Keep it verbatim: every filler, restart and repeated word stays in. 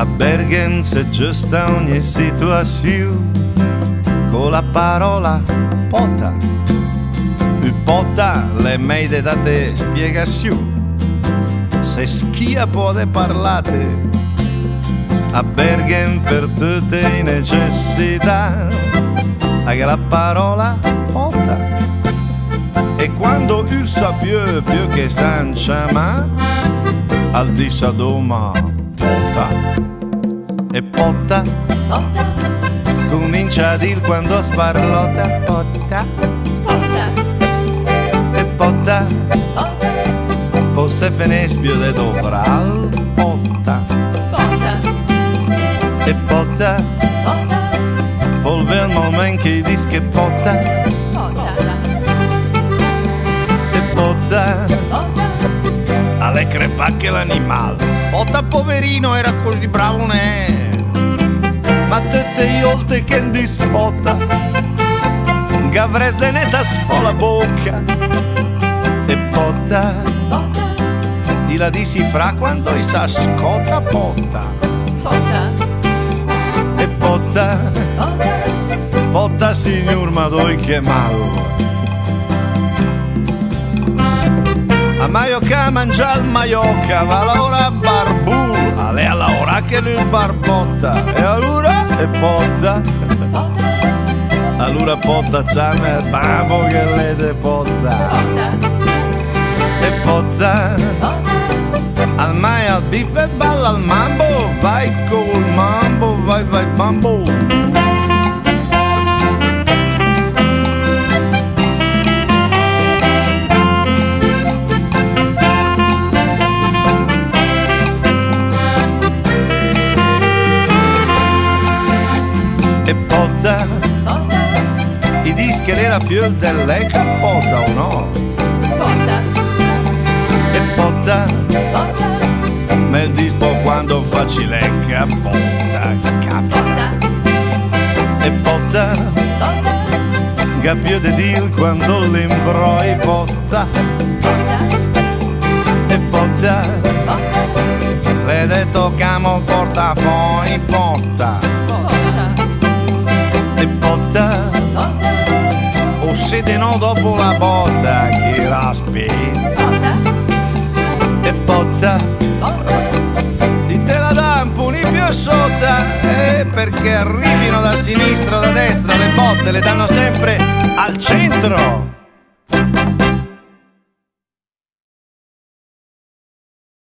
A Bergen c'è giusta ogni situazione con la parola pota. U pota le meide date spiegazioni. Se schia può parlate a Bergen per tutte le necessità. Anche la parola pota. E quando il sa più più che sancia ma al di sa doma pota. E pota, Pota, scomincia a dir quando sparlota pota. pota, E pota, pota, poi se finespiu de dovral pota. pota, E pota, pota, poi ve il momento che dis che pota. pota, E pota, pota, alle crepacche l'animal. Pota poverino era così bravo non è. Ma tutte le volte che dispota Gavres de neta sfola bocca. E pota pota, di la disi fra quando i sa scota pota. pota, E pota, pota, pota signor Madoi che mal. A Maioca mangia il Maioca, va l'ora barbù, alle alla ora che lui barbotta. E allora e pota, pota, allora pota c'è il bambo che le de pota. pota, E pota, pota, al mai al biff e balla al mambo, vai col mambo, vai vai mambo. E pota, pota, i dischi era più delle capota o no? pota, E pota, pota, me dispo quando facci le capota, capita. pota, E pota, pota, gabbio de deal quando l'imbroi pota. pota, E pota, pota, le de toccamo porta poi pota. pota, E pota, pota, o sede no dopo la botta che raspi. pota, E pota, pota, di te la dà un po' più sotto, eh, perché arrivino da sinistra o da destra le botte le danno sempre al centro.